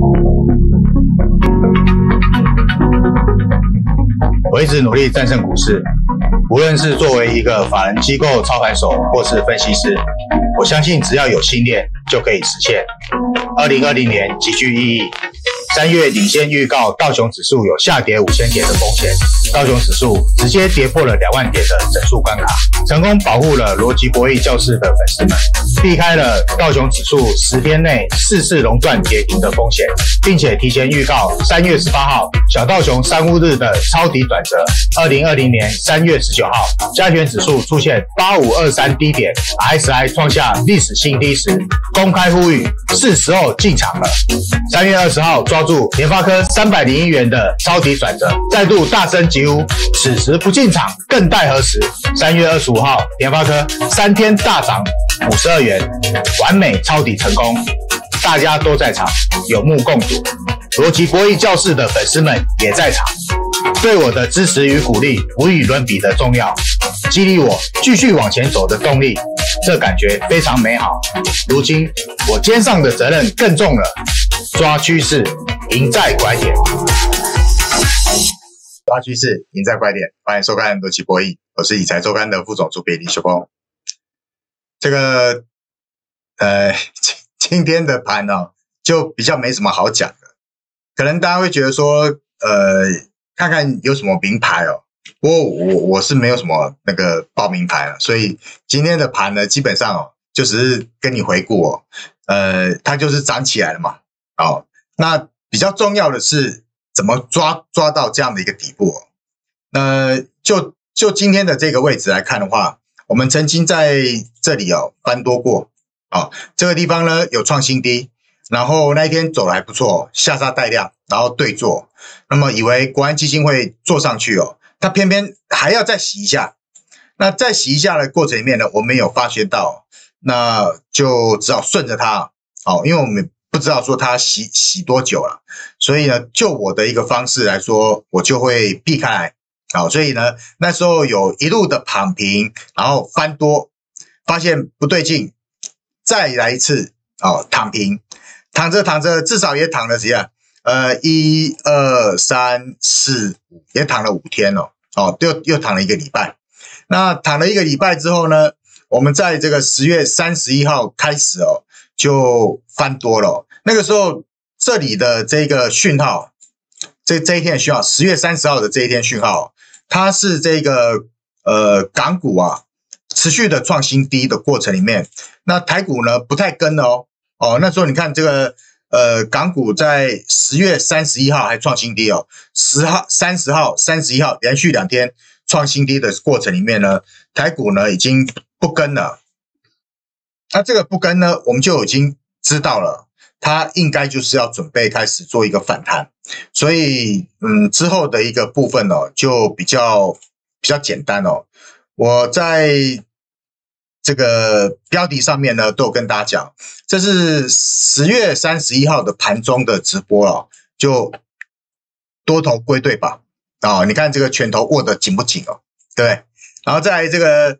我一直努力战胜股市，无论是作为一个法人机构操盘手或是分析师，我相信只要有信念就可以实现。2020年极具意义，3月领先预告道琼指数有下跌5000点的风险，道琼指数直接跌破了2万点的整数关卡，成功保护了逻辑博弈教室的粉丝们，避开了道琼指数10天内4次熔断跌停的风险，并且提前预告3月18号小道琼3日的抄底转折。2020年3月19号，加权指数出现8523低点 ，RSI 创下历史新低时，公开呼吁是时候进场了。3月20号抓住联发科301元的抄底转折，再度大声疾呼，此时不进场更待何时？3月25号，联发科3天大涨52元，完美抄底成功，大家都在场，有目共睹。逻辑博弈教室的粉丝们也在场，对我的支持与鼓励无与伦比的重要，激励我继续往前走的动力，这感觉非常美好。如今我肩上的责任更重了，抓趋势，赢在拐点。抓趋势，赢在拐点。欢迎收看逻辑博弈，我是理财周刊的副总主编林修峰。这个今天的盘呢，就比较没什么好讲的。可能大家会觉得说，看看有什么名牌哦。不过我是没有什么那个报名牌了，所以今天的盘呢，基本上哦，就只是跟你回顾哦，它就是涨起来了嘛，哦，那比较重要的是怎么抓到这样的一个底部哦。就今天的这个位置来看的话，我们曾经在这里哦翻多过，哦，这个地方呢有创新低。然后那一天走得还不错，下杀带量，然后对做，那么以为国安基金会做上去哦，它偏偏还要再洗一下。那再洗一下的过程里面呢，我们有发觉到，那就只好顺着它哦，因为我们不知道说它洗多久了，所以呢，就我的一个方式来说，我就会避开来，好，所以呢，那时候有一路的躺平，然后翻多，发现不对劲，再来一次哦，躺平。躺着，至少也躺了几样，1、2、3、4、5，也躺了5天哦，又躺了1个礼拜。那躺了1个礼拜之后呢，我们在这个10月31号开始哦，就翻多了哦。那个时候这里的这个讯号，这一天的讯号，10月30号的这一天讯号，它是这个港股啊持续的创新低的过程里面，那台股呢不太跟哦。哦，那时候你看这个港股在10月31号还创新低哦，10号、30号、31号连续2天创新低的过程里面呢，台股呢已经不跟了。那这个不跟呢，我们就已经知道了，它应该就是要准备开始做一个反弹，所以之后的一个部分哦，就比较简单哦。我在这个标题上面呢，都有跟大家讲，这是10月31号的盘中的直播哦，就多头归队吧，哦，你看这个拳头握得紧不紧哦，对不对？然后在这个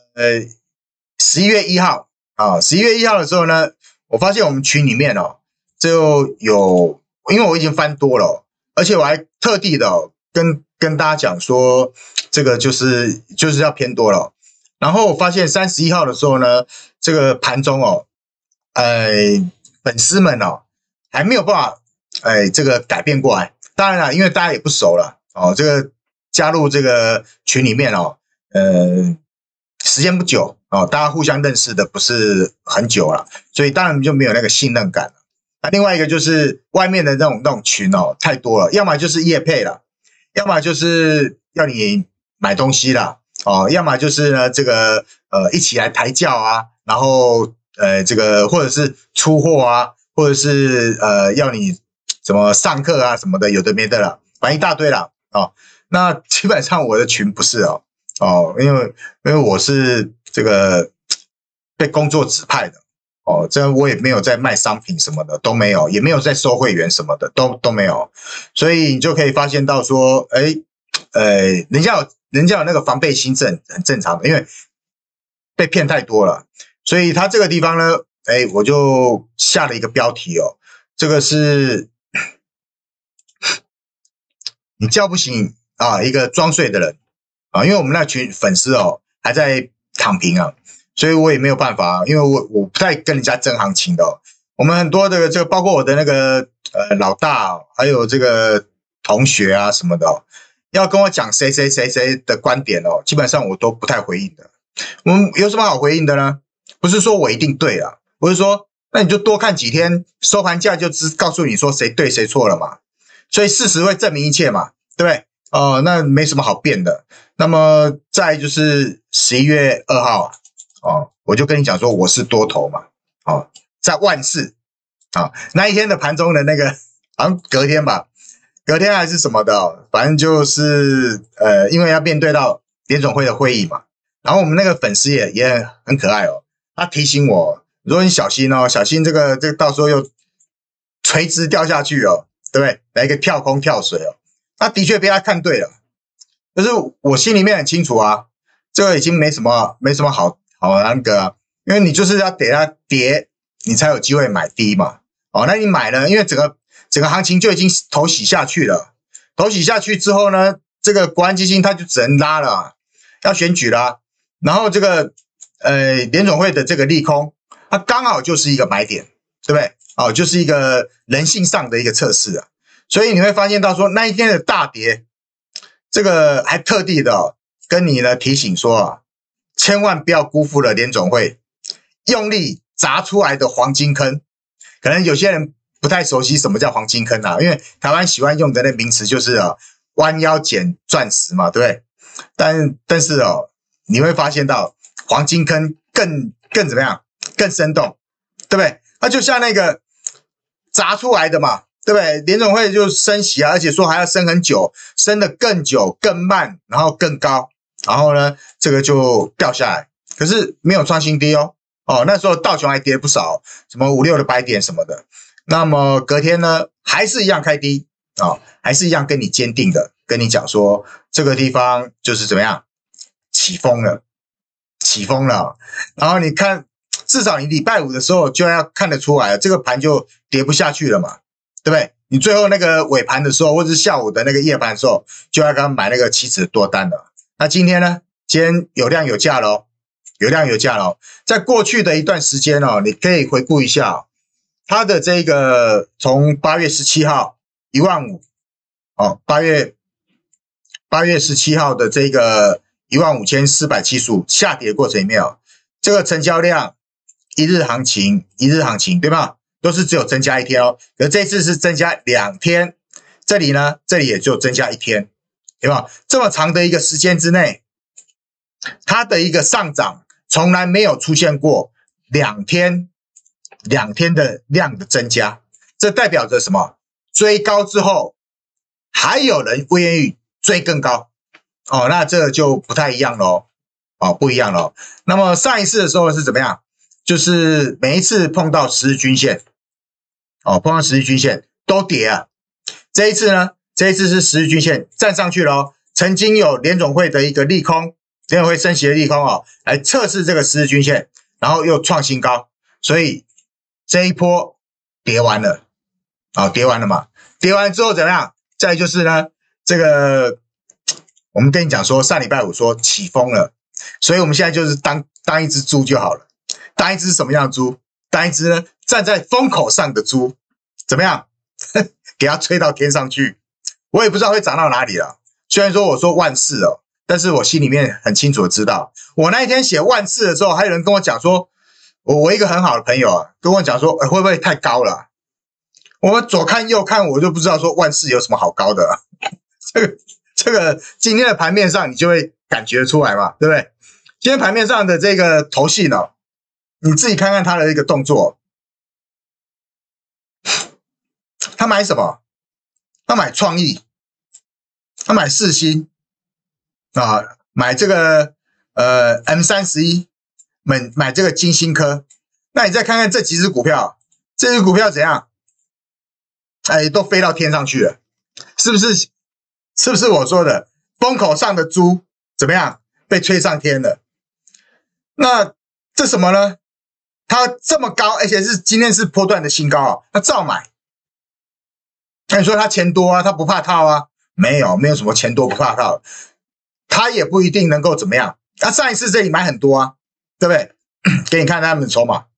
11月1号啊，11月1号的时候呢，我发现我们群里面哦，就有，因为我已经翻多了哦，而且我还特地的哦，跟大家讲说，这个就是要偏多了哦。然后我发现31号的时候呢，这个盘中哦，粉丝们哦还没有办法这个改变过来。当然了，因为大家也不熟了哦，这个加入这个群里面哦，时间不久哦，大家互相认识的不是很久了，所以当然就没有那个信任感了。那另外一个就是外面的那种群哦太多了，要么就是业配了，要么就是要你买东西啦。哦，要么就是呢，这个一起来抬轿啊，然后这个或者是出货啊，或者是要你怎么上课啊什么的，有的没的了，反正一大堆了哦。那基本上我的群不是哦，因为我是这个被工作指派的哦，这我也没有在卖商品什么的都没有，也没有在收会员什么的都没有，所以你就可以发现到说，人家有那个防备心是很正常的，因为被骗太多了，所以他这个地方呢，我就下了一个标题哦，这个是你叫不醒啊一个装睡的人啊，因为我们那群粉丝哦还在躺平啊，所以我也没有办法，因为我不太跟人家争行情的哦。我们很多的这个，包括我的那个老大，还有这个同学啊什么的哦，要跟我讲谁谁谁谁的观点哦，基本上我都不太回应的。我们有什么好回应的呢？不是说我一定对啊，我是说，那你就多看几天，收盘价就告诉你说谁对谁错了嘛。所以事实会证明一切嘛，对不对？那没什么好辩的。那么再就是11月2号啊，我就跟你讲说我是多头嘛，在万市啊那一天的盘中的那个，好像隔天吧，隔天还是什么的，反正就是因为要面对到联总会的会议嘛，然后我们那个粉丝也很可爱哦，他提醒我，如果你小心哦，小心这个到时候又垂直掉下去哦，对不对？来一个跳空跳水哦，那的确被他看对了，可是我心里面很清楚啊，这个已经没什么好那个啊，因为你就是要给它跌，你才有机会买低嘛。那你买了，因为整个行情就已经头洗下去了，头洗下去之后呢，这个国安基金它就只能拉了，要选举了，然后这个联总会的这个利空，它刚好就是一个买点，对不对？就是一个人性上的一个测试啊，所以你会发现到说那一天的大跌，这个还特地的跟你呢提醒说啊，千万不要辜负了联总会用力砸出来的黄金坑。可能有些人不太熟悉什么叫黄金坑啊，因为台湾喜欢用的那名词就是弯腰捡钻石嘛，对不对？但是你会发现到黄金坑更怎么样？更生动，对不对？它就像那个砸出来的嘛，对不对？联总会就升息啊，而且说还要升很久，升得更久、更慢，然后更高，然后呢，这个就掉下来，可是没有创新低哦。那时候道琼还跌不少，什么5、6的百点什么的。那么隔天呢，还是一样开低还是一样跟你坚定的跟你讲说，这个地方就是怎么样起风了，起风了。然后你看，至少你礼拜五的时候就要看得出来了，这个盘就跌不下去了嘛，对不对？你最后那个尾盘的时候，或者是下午的那个夜盘的时候，就要刚买那个期指多单了。那今天呢？今天有量有价咯，有量有价咯。在过去的一段时间你可以回顾一下它的这个从8月17号150008月17号的这个15475下跌过程里面这个成交量一日行情对吧？都是只有增加一天可是这次是增加2天，这里也就增加1天，对吧？这么长的一个时间之内，它的一个上涨从来没有出现过2天的量的增加，这代表着什么？追高之后还有人不愿意追更高那这就不太一样咯不一样咯。那么上一次的时候是怎么样？就是每一次碰到10日均线碰到10日均线都跌啊。这一次呢？这一次是10日均线站上去了曾经有联总会的一个利空，联总会升息的利空来测试这个10日均线，然后又创新高，所以这一波跌完了跌完了嘛。跌完之后怎么样？再来就是呢，这个我们跟你讲说上礼拜五说起风了，所以我们现在就是当一只猪就好了。当一只什么样的猪？当一只呢站在风口上的猪，怎么样？给它吹到天上去，我也不知道会涨到哪里了。虽然说我说万四但是我心里面很清楚的知道，我那一天写万四的时候，还有人跟我讲说，我一个很好的朋友跟我讲说，会不会太高了？我们左看右看，我就不知道说万四有什么好高的这个今天的盘面上你就会感觉出来嘛，对不对？今天盘面上的这个投信你自己看看他的一个动作，他买什么？他买创意，他买世芯买这个M31，买这个金星科。那你再看看这几只股票，这只股票怎样？都飞到天上去了，是不是？是不是我说的风口上的猪怎么样被吹上天了？那这什么呢？它这么高，而且是今天是波段的新高它照买。那你说它钱多它不怕套没有什么钱多不怕靠，他也不一定能够怎么样。上一次这里买很多啊，对不对？给你看他们的筹码，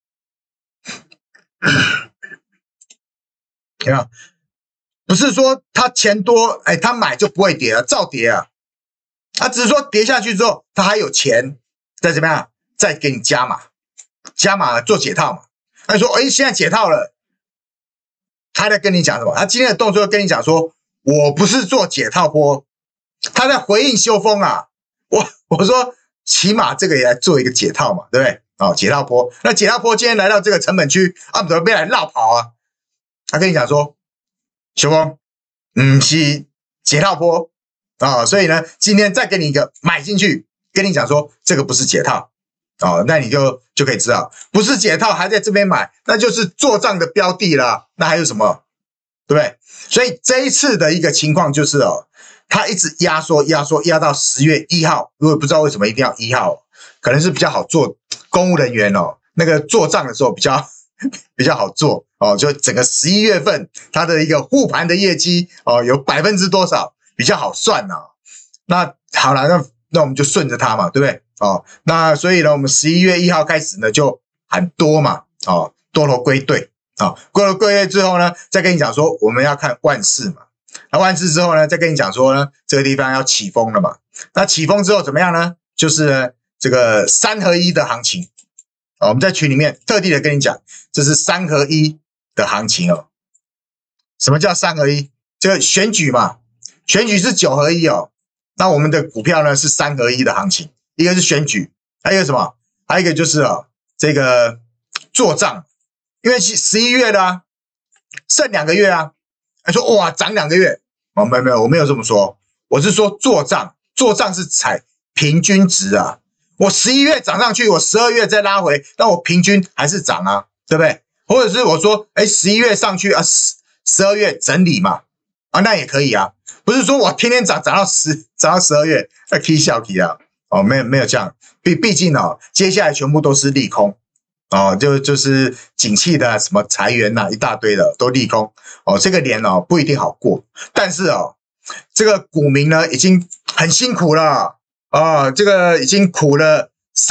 有没有？不是说他钱多，他买就不会跌了，照跌啊。只是说跌下去之后，他还有钱再怎么样，再给你加码做解套嘛。他说，现在解套了，他在跟你讲什么？他今天的动作跟你讲说，我不是做解套波，他在回应修风啊。我说，起码这个也来做一个解套嘛，对不对？解套波，那解套波今天来到这个成本区，怎么被来绕跑啊？他跟你讲说，修风，是解套波所以呢，今天再给你一个买进去，跟你讲说这个不是解套那你就可以知道，不是解套还在这边买，那就是做账的标的啦。那还有什么？对不对？所以这一次的一个情况就是他一直压缩到10月1号，如果不知道为什么一定要1号，可能是比较好做公务人员那个做账的时候比较好做就整个11月份它的一个护盘的业绩有多少比较好算那好了，那我们就顺着它嘛，对不对？那所以呢，我们11月1号开始呢就喊多嘛多头归队归队之后呢，再跟你讲说我们要看万四嘛。那万四之后呢，再跟你讲说呢，这个地方要起风了嘛。那起风之后怎么样呢？就是呢这个3合1的行情我们在群里面特地的跟你讲，这是3合1的行情什么叫3合1？这个选举嘛，选举是9合1那我们的股票呢是3合1的行情，一个是选举，还有一个什么？还有一个就是这个做账，因为11月了剩2个月啊。他说哇涨2个月没有，我没有这么说，我是说做账是采平均值啊。我11月涨上去，我12月再拉回，那我平均还是涨啊，对不对？或者是我说11月上去12月整理嘛那也可以啊。不是说我天天涨到12月那可以笑没有这样。毕竟接下来全部都是利空就是景气的什么裁员一大堆的都利空这个年不一定好过。但是这个股民呢已经很辛苦了这个已经苦了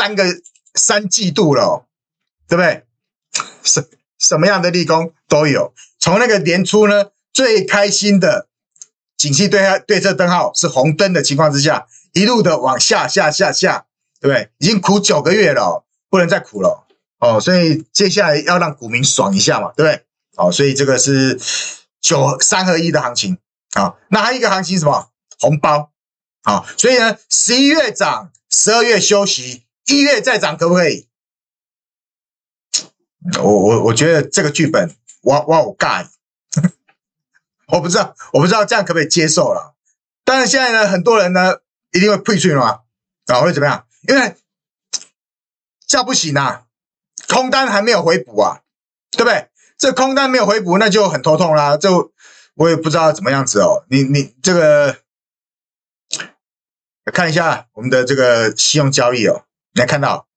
3季度了对不对？什么样的利空都有。从那个年初呢最开心的景气对策灯号是红灯的情况之下，一路的往下，对不对？已经苦9个月了不能再苦了所以接下来要让股民爽一下嘛，对不对？所以这个是3合1的行情那还有一个行情什么？红包所以呢11月涨，12月休息，1月再涨可不可以？我觉得这个剧本我尬我不知道这样可不可以接受了。当然现在呢很多人呢一定会退出嘛会怎么样？因为叫不醒空单还没有回补对不对？这空单没有回补那就很头痛啦。这我也不知道怎么样子你这个看一下我们的这个信用交易你来看到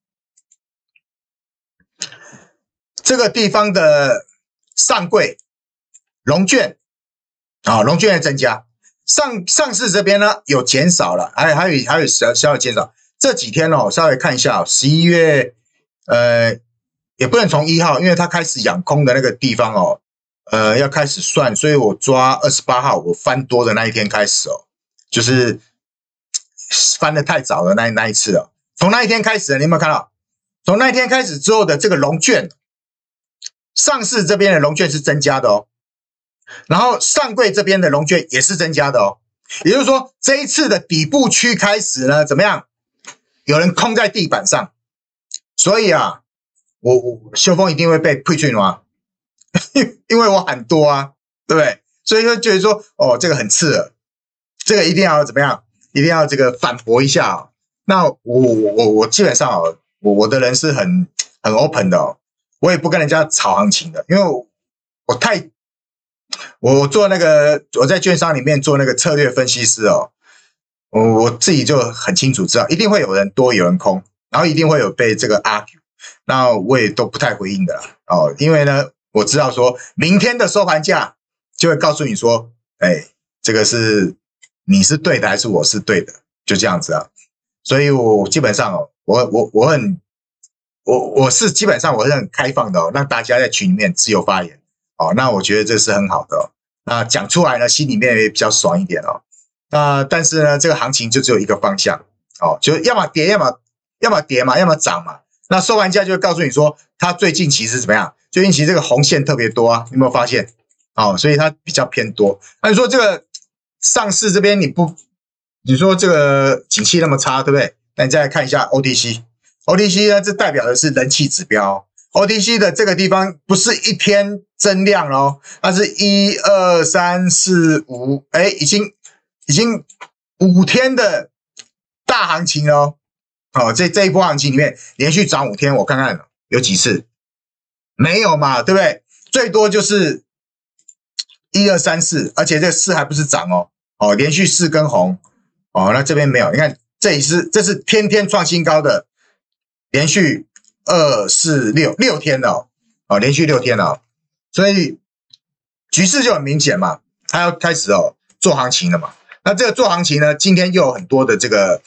这个地方的上柜融券融券的增加，上市这边呢有减少了，还有稍微减少。这几天稍微看一下11月也不能从1号，因为它开始养空的那个地方要开始算，所以我抓28号我翻多的那一天开始就是翻得太早的那一次从那一天开始，你有没有看到？从那一天开始之后的这个融券，上市这边的融券是增加的然后上柜这边的融券也是增加的也就是说这一次的底部区开始呢怎么样？有人空在地板上，所以我修风一定会被退券因为我喊多对不对？所以就觉得说这个很刺耳，这个一定要怎么样？一定要这个反驳一下那我基本上我的人是很 open 的我也不跟人家炒行情的，因为我做那个我在券商里面做那个策略分析师我自己就很清楚知道，一定会有人多有人空，然后一定会有被这个 argue， 那我也都不太回应的因为呢我知道说明天的收盘价就会告诉你说这个是你是对的还是我是对的，就这样子啊。所以我基本上哦，我是基本上我是很开放的哦，让大家在群里面自由发言哦。那我觉得这是很好的哦。那讲出来呢，心里面也比较爽一点哦。那但是呢，这个行情就只有一个方向哦，就要么跌，要么跌嘛，要么涨嘛。那收盘价就会告诉你说，它最近其实怎么样？最近其实这个红线特别多啊，你有没有发现？哦，所以它比较偏多。那你说这个上市这边你说这个景气那么差，对不对？那你再来看一下 OTC，OTC 呢，这代表的是人气指标。OTC 的这个地方不是一天增量哦，它是1、2、3、4、5，哎，已经5天的大行情哦。哦，这一波行情里面连续涨5天，我看看有几次？没有嘛，对不对？最多就是1、2、3、4，而且这4还不是涨哦，哦，连续4根红哦，那这边没有，你看这是天天创新高的，连续2、4、6天了哦，哦，连续6天了哦，所以局势就很明显嘛，它要开始哦做行情了嘛。那这个做行情呢，今天又有很多的这个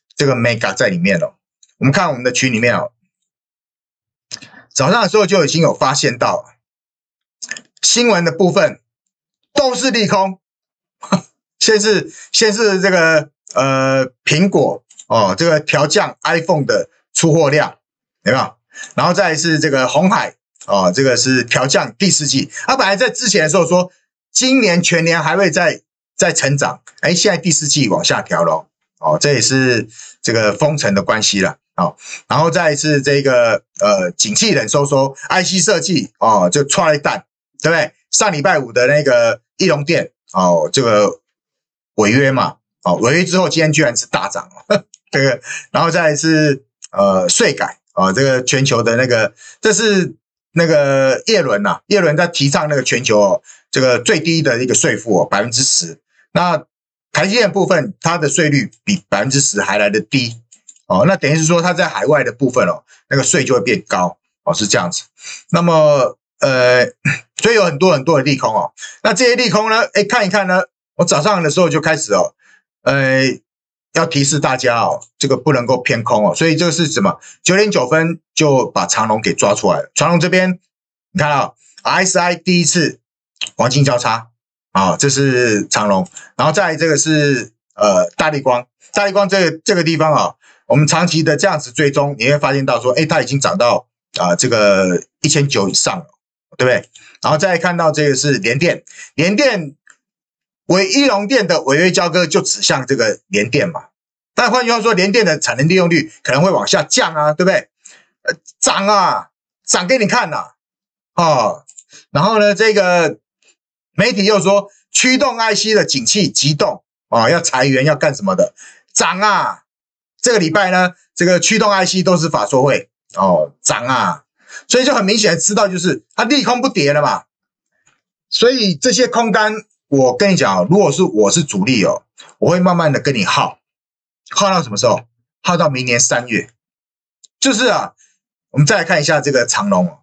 mega 在里面哦。我们看我们的群里面哦，早上的时候就已经有发现到新闻的部分都是利空，先是这个苹果哦，这个调降 iPhone 的出货量，有没有？然后再来是这个鸿海哦，这个是调降第4季，它本来在之前的时候说今年全年还会再成长，哎，现在第4季往下调了哦，这也是这个封城的关系了。哦，然后再是这个景气冷收收 ，IC 设计哦，就踹了一弹，对不对？上礼拜5的那个义隆店哦，这个违约嘛，哦，违约之后今天居然是大涨哦，这个，然后再来是税改啊，这个全球的那个，这是那个叶伦呐，叶伦在提倡那个全球哦，这个最低的一个税负哦，10%，那台积电部分它的税率比10%还来得低。哦，那等于是说它在海外的部分哦，那个税就会变高哦，是这样子。那么所以有很多的利空哦。那这些利空呢，哎，看一看呢，我早上的时候就开始哦，要提示大家哦，这个不能够偏空哦。所以这个是什么？9点9分就把长龙给抓出来了。长龙这边你看到 RSI 第一次黄金交叉啊，这是长龙，然后再来这个是大立光，大立光这个地方啊。我们长期的这样子追踪，你会发现到说，哎，它已经涨到这个1900以上了，对不对？然后再看到这个是联电，联电义隆店的违约交割就指向这个联电嘛。但换句话说，联电的产能利用率可能会往下降啊，对不对？涨啊，涨给你看呐，哦。然后呢，这个媒体又说驱动 IC 的景气急冻啊，要裁员要干什么的，涨啊。这个礼拜呢，这个驱动 IC 都是法说会哦，涨啊，所以就很明显知道就是它利空不跌了嘛。所以这些空单，我跟你讲哦，如果是我是主力哦，我会慢慢的跟你耗到什么时候？耗到明年3月。就是啊，我们再来看一下这个长荣哦，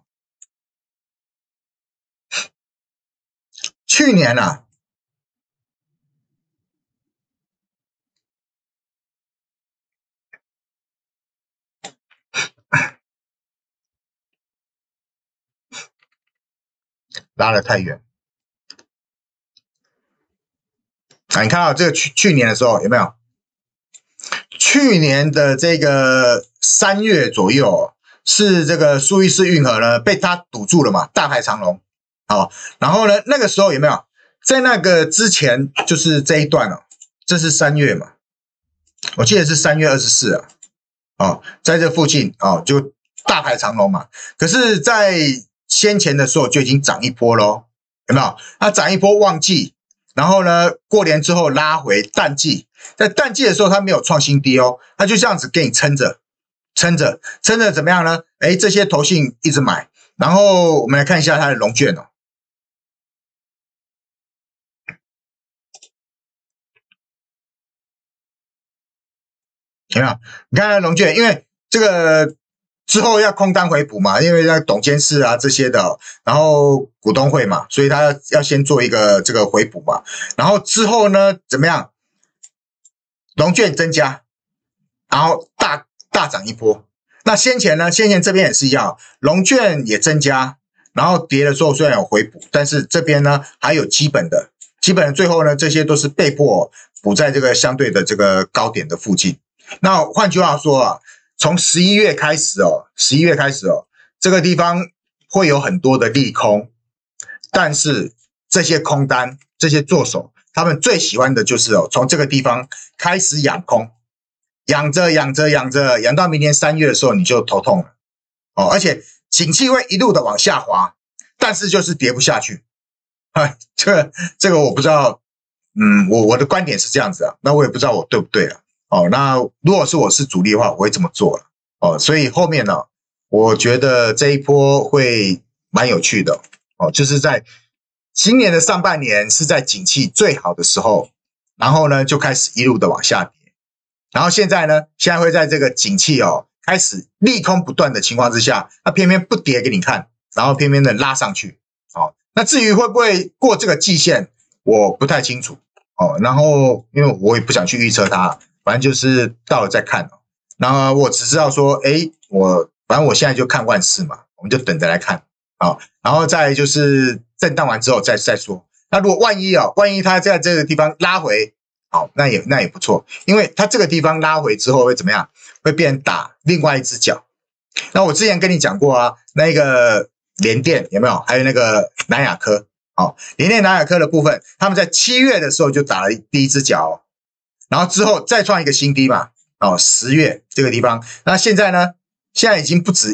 去年啊。拉得太远啊！你看到这个去年的时候有没有？去年的这个3月左右，是这个苏伊士运河呢被它堵住了嘛，大排长龙。好，然后呢，那个时候有没有在那个之前就是这一段哦？这是3月嘛，我记得是3月24啊。哦，在这附近哦，就大排长龙嘛。可是，在先前的时候就已经涨一波咯，有没有？它涨一波旺季，然后呢，过年之后拉回淡季，在淡季的时候它没有创新低哦，它就这样子给你撑着怎么样呢？哎，这些投信一直买，然后我们来看一下它的融券哦。有没有？你看它的融券，因为这个之后要空单回补嘛，因为那董监事啊这些的，然后股东会嘛，所以他要先做一个这个回补嘛。然后之后呢，怎么样？融券增加，然后大涨一波。那先前呢？先前这边也是一样，融券也增加，然后跌的时候虽然有回补，但是这边呢还有基本的最后呢这些都是被迫补在这个相对的这个高点的附近。那换句话说啊，从11月开始哦，这个地方会有很多的利空，但是这些空单、这些做手，他们最喜欢的就是从这个地方开始养空。养到明年3月的时候你就头痛了而且景气会一路的往下滑，但是就是跌不下去这个我不知道，我的观点是这样子啊，那我也不知道我对不对了那如果是我是主力的话，我会这么做了所以后面呢，我觉得这一波会蛮有趣的就是在今年的上半年是在景气最好的时候，然后呢就开始一路的往下跌。然后现在会在这个景气开始利空不断的情况之下，它偏偏不跌给你看，然后偏偏的拉上去那至于会不会过这个季线，我不太清楚然后因为我也不想去预测它，反正就是到了再看然后我只知道说，反正我现在就看万事嘛，我们就等着来看然后再就是震荡完之后再说。那如果万一它在这个地方拉回。好，那也不错，因为它这个地方拉回之后会怎么样？会变打另外一只脚。那我之前跟你讲过啊，那个联电有没有？还有那个南亚科，联电南亚科的部分，他们在7月的时候就打了第一只脚然后之后再创一个新低嘛，10月这个地方。那现在呢？现在已经不止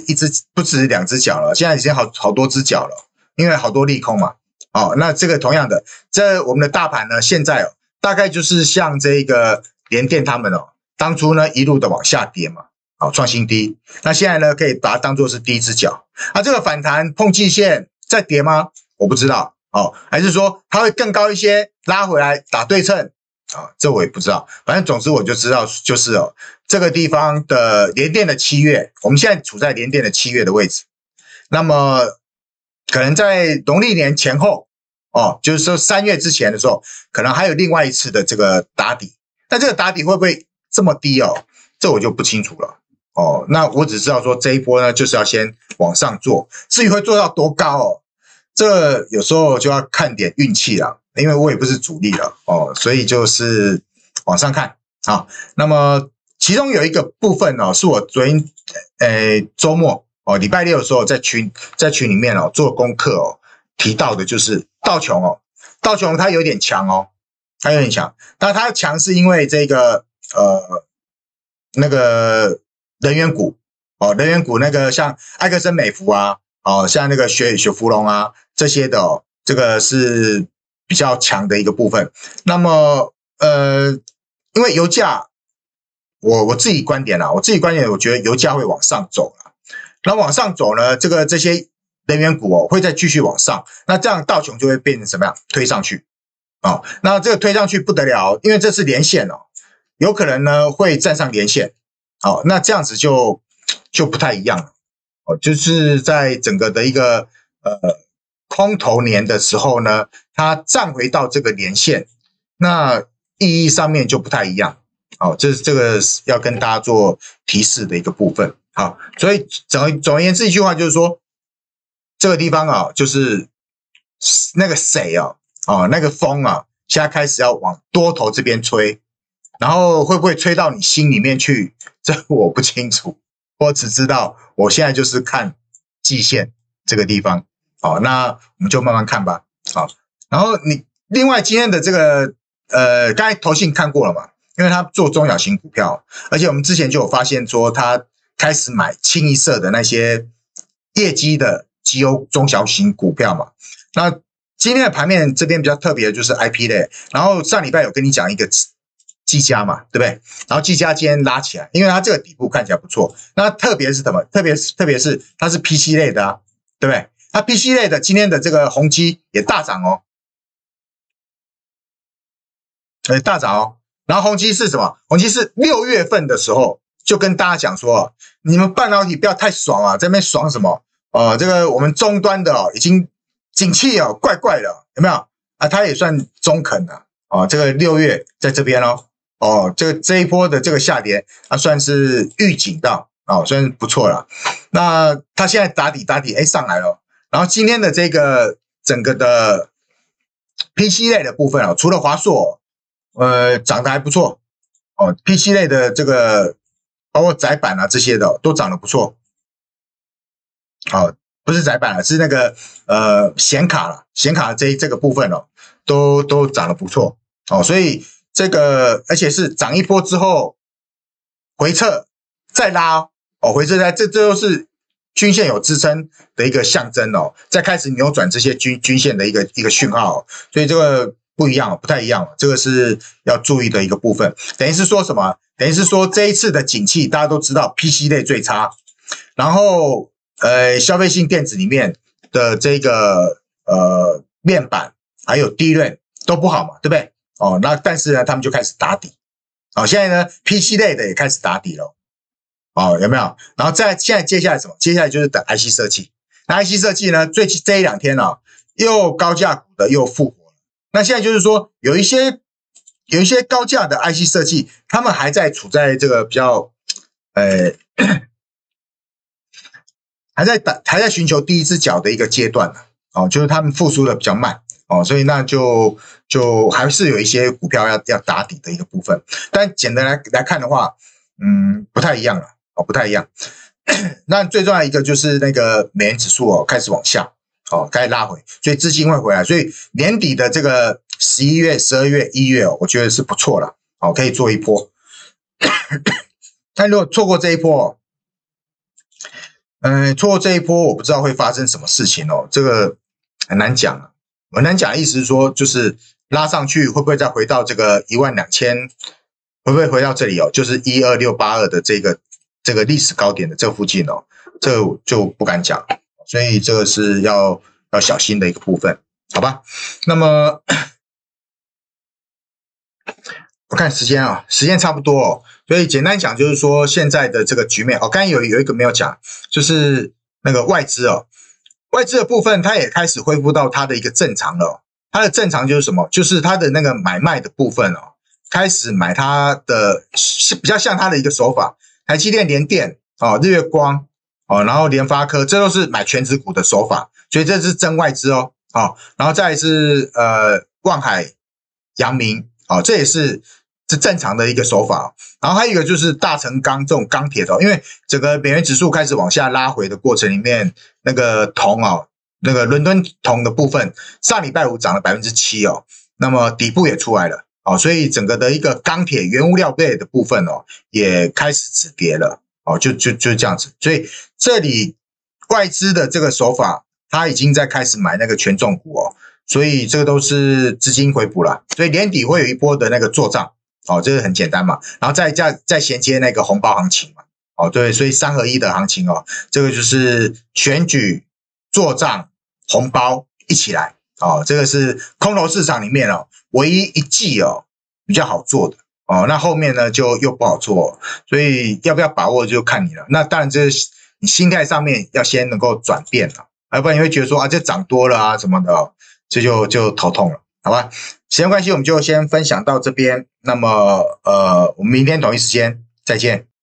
2只脚了，现在已经好多只脚了，因为好多利空嘛。那这个同样的，我们的大盘呢，现在大概就是像这个联电他们当初呢一路的往下跌嘛，创新低。那现在呢可以把它当作是第一只脚。这个反弹碰季线再跌吗？我不知道还是说它会更高一些，拉回来打对称这我也不知道。反正总之我就知道就是这个地方的联电的7月，我们现在处在联电的7月的位置。那么可能在农历年前后就是说3月之前的时候，可能还有另外一次的这个打底，但这个打底会不会这么低这我就不清楚了那我只知道说这一波呢，就是要先往上做，至于会做到多高这有时候就要看点运气啦，因为我也不是主力了所以就是往上看那么其中有一个部分是我昨天周末礼拜六的时候在群里面做功课提到的就是道琼它有点强它有点强，但它强是因为这个那个能源股那个像埃克森美孚啊像那个雪佛龙啊这些的这个是比较强的一个部分。那么因为油价我自己观点我觉得油价会往上走那往上走呢，这些能源股会再继续往上，那这样道琼就会变成什么样？推上去那这个推上去不得了，因为这是连线有可能呢会站上连线那这样子就不太一样了就是在整个的一个空头年的时候呢，它站回到这个连线，那意义上面就不太一样这个要跟大家做提示的一个部分所以总而言之一句话就是说，这个地方就是那个谁那个风现在开始要往多头这边吹，然后会不会吹到你心里面去，这我不清楚，我只知道我现在就是看季线这个地方那我们就慢慢看吧然后你另外今天的这个刚才投信看过了嘛，因为他做中小型股票，而且我们之前就有发现说他开始买清一色的那些业绩的绩优中小型股票嘛。那今天的盘面这边比较特别的就是 IP 类，然后上礼拜有跟你讲一个技嘉嘛，对不对？然后技嘉今天拉起来，因为它这个底部看起来不错。那特别是什么？特别是它是 PC 类的对不对？它 PC 类的今天的这个宏基也大涨大涨然后宏基是什么？宏基是6月份的时候就跟大家讲说，你们半导体不要太爽啊，在那边爽什么？这个我们终端的已经景气怪怪的，有没有啊？它也算中肯了这个6月在这边这一波的这个下跌算是预警到算是不错了。那它现在打底上来了，然后今天的这个整个的 PC 类的部分除了华硕涨得还不错PC 类的这个包括载板这些的都涨得不错。不是载板是那个显卡了，显卡这个部分都涨得不错所以这个而且是涨一波之后回撤再拉回撤这都是均线有支撑的一个象征再开始扭转这些均线的一个讯号所以这个不一样不太一样这个是要注意的一个部分。等于是说什么？等于是说这一次的景气大家都知道 PC 类最差，然后消费性电子里面的这个面板还有DRAM都不好嘛，对不对那但是呢他们就开始打底现在呢 PC 类的也开始打底了有没有？然后现在接下来什么？接下来就是等 IC 设计。那 IC 设计呢这一两天又高价股的又复活了。那现在就是说有一些高价的 IC 设计他们还在处在这个比较还在寻求第一只脚的一个阶段就是他们复苏的比较慢所以那就还是有一些股票要打底的一个部分。但简单来看的话不太一样了不太一样。那最重要一个就是那个美元指数开始往下开始拉回，所以资金会回来，所以年底的这个11月、12月、1月我觉得是不错了可以做一波。但如果错过这一波错过这一波我不知道会发生什么事情这个很难讲很难讲的意思是说就是拉上去会不会再回到这个12000，会不会回到这里就是12682的这个历史高点的这附近这个就不敢讲，所以这个是要小心的一个部分，好吧？那么我看时间时间差不多所以简单讲就是说现在的这个局面刚才有一个没有讲，就是那个外资外资的部分它也开始恢复到它的一个正常了它的正常就是什么？就是它的那个买卖的部分开始买它的是比较像它的一个手法，台积电、联电日月光然后联发科，这都是买全指股的手法，所以这是真外资然后再来是万海、阳明这也是正常的一个手法然后还有一个就是大成钢这种钢铁的因为整个美元指数开始往下拉回的过程里面，那个铜那个伦敦铜的部分上礼拜五涨了 7% 那么底部也出来了所以整个的一个钢铁原物料类的部分也开始止跌了就这样子。所以这里外资的这个手法它已经在开始买那个权重股所以这个都是资金回补了，所以年底会有一波的那个做账这个很简单嘛，然后再衔接那个红包行情嘛对，所以3合1的行情这个就是选举、做账、红包一起来这个是空头市场里面唯一一季比较好做的那后面呢就又不好做所以要不要把握就看你了。那当然这你心态上面要先能够转变了要不然你会觉得说这涨多了什么的这就头痛了，好吧？时间关系我们就先分享到这边，那么我们明天同一时间再见。